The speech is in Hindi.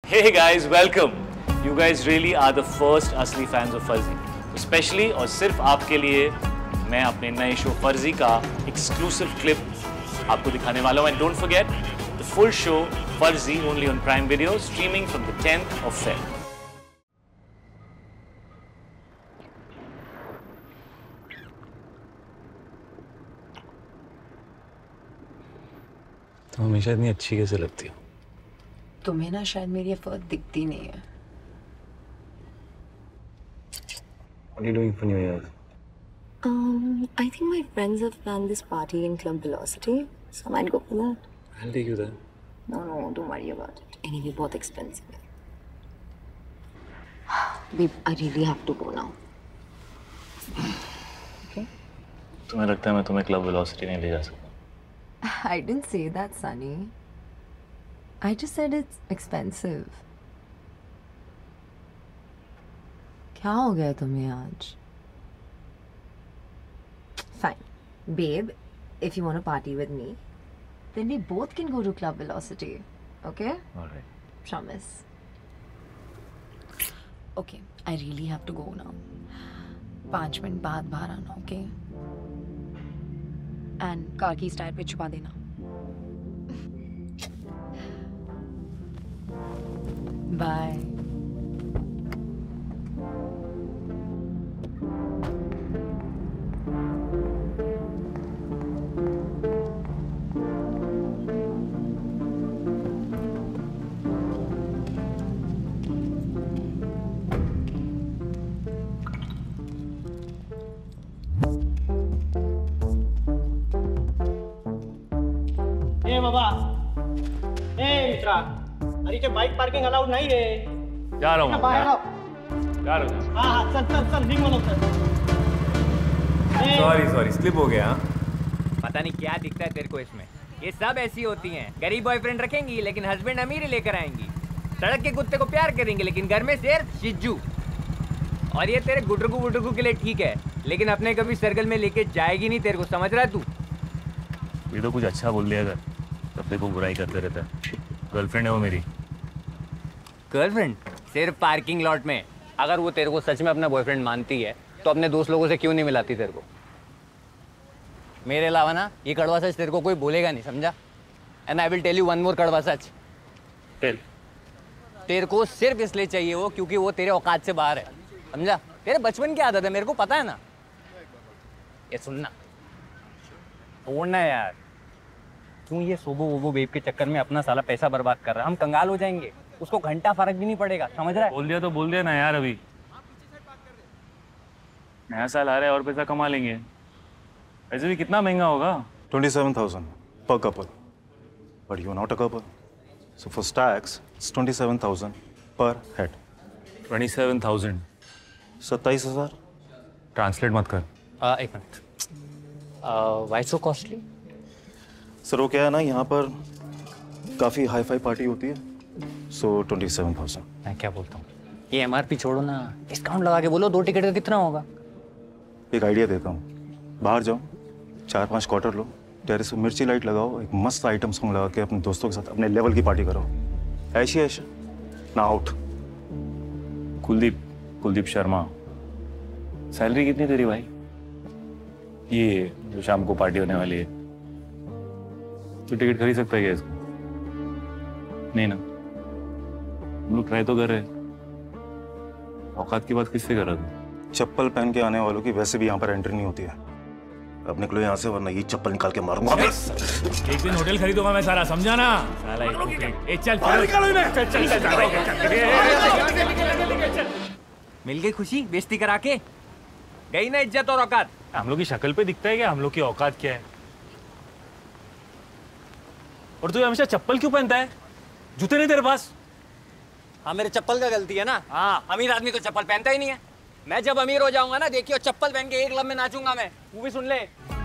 Hey guys, welcome. You guys really are the first असली fans of फर्जी. Especially और सिर्फ आपके लिए मैं अपने नए शो फर्जी का exclusive clip आपको दिखाने वाला हूँ. And don't forget the full show फर्जी only on Prime Video, streaming from the 10th of Feb. तुम हमेशा इतनी अच्छी कैसे लगती हो? तुम्हें ना शायद मेरी एफर्ट दिखती नहीं है. What are you doing for New Year's? I think my friends have planned this party in Club Velocity, so I might go for that. I'll take you there. No, don't worry about it. Anyway, बहुत expensive. Babe, I really have to go now. Okay? तुम्हें लगता है मैं तुम्हें क्लब वेलोसिटी नहीं ले जा सकता? I didn't say that, Sunny. I just said it's expensive. क्या हो गया तुम्हें आज? Fine, babe. If you want to party with me, then we both can go to Club Velocity. Okay? All right. Promise. Okay, I really have to go now. 5 minute बाद बाहर आना, okay? And कार की टायर पे छुपा देना. Bye. ए बाबा, ए मित्रा, अरे ते बाइक पार्किंग अलाउड नाही रे. जा रहा हूँ. बाहेर आओ. जा रहा हूँ. हाँ चल रिंग वालों चल. सॉरी स्लिप हो गया. पता नहीं क्या दिखता है तेरे को इसमें. ये सब ऐसी होती हैं. गरीब बॉयफ्रेंड रखेंगी लेकिन हस्बैंड अमीर ही लेकर आएंगी. सड़क के कुत्ते को प्यार करेंगे लेकिन घर में शेर शिज्जू. और ये तेरे गुटरगू के लिए ठीक है लेकिन अपने कभी सर्कल में लेके जाएगी नहीं तेरे को. समझ रहा है तू? ये तो कुछ अच्छा बोल दिया अगर तब देखो बुराई करते रहता है. गर्लफ्रेंड है वो मेरी. गर्लफ्रेंड सिर्फ पार्किंग लॉट में. अगर वो तेरे को सच में अपना बॉयफ्रेंड मानती है तो अपने दोस्त लोगों से क्यों नहीं मिलाती तेरे को? मेरे अलावा ना ये कड़वा सच तेरे को कोई बोलेगा नहीं, समझा? And I will tell you one more कड़वा सच. तेरे को सिर्फ इसलिए चाहिए वो क्योंकि वो तेरे औकात से बाहर है, समझा? तेरे बचपन की आदत है, मेरे को पता है ना. ये सुनना, छोड़ना यार. तू ये सोबो वोबो बेब के चक्कर में अपना साला पैसा बर्बाद कर रहा है. हम कंगाल हो जाएंगे, उसको घंटा फर्क भी नहीं पड़ेगा, समझ रहा है? बोल दिया तो बोल दिया ना यार. अभी नया साल आ रहा है और पैसा कमा लेंगे. वैसे भी कितना महंगा होगा? 27,000 per couple. But you're not a couple. So for tax, it's 27,000 per head. 27,000. 27,000. Translate मत कर. एक minute. Why so costly? Sir वो क्या है ना, यहाँ पर काफ़ी हाई फाई पार्टी होती है. So 27,000. मैं क्या बोलता हूँ, ये एमआरपी छोड़ो ना, डिस्काउंट लगा के बोलो. 2 टिकट का कितना होगा? एक आइडिया देता हूँ. बाहर जाओ, 4-5 क्वार्टर लो, टेरेस पे मिर्ची लाइट लगाओ, एक मस्त आइटम सॉन्ग लगा के अपने दोस्तों के साथ अपने लेवल की पार्टी करो. ऐसी ना आउट. कुलदीप शर्मा. सैलरी कितनी तेरी भाई? ये जो शाम को पार्टी होने वाली है, तो टिकट खरीद सकता है क्या इसको? नहीं ना. हम लोग ट्राई तो कर रहे. औकात की बात किससे कर रहा तू? चप्पल पहन के आने वालों की वैसे भी यहाँ पर एंट्री नहीं होती है. अब निकलो यहाँ से वरना ये चप्पल निकाल के मारूंगा. एक दिन होटल खरीदूंगा मैं सारा, समझा ना? साला मिल गई खुशी बेइज्जती करा के. गई ना इज्जत और औकात. हम लोग की शक्ल पे दिखता है क्या हम लोग की औकात क्या है? और तू हमेशा चप्पल क्यों पहनता है? जूते नहीं तेरे पास? हाँ, मेरे चप्पल का गलती है ना. हाँ, अमीर आदमी तो चप्पल पहनता ही नहीं है. मैं जब अमीर हो जाऊंगा ना, देखियो चप्पल पहन के एक लब में नाचूंगा मैं. वो भी सुन ले.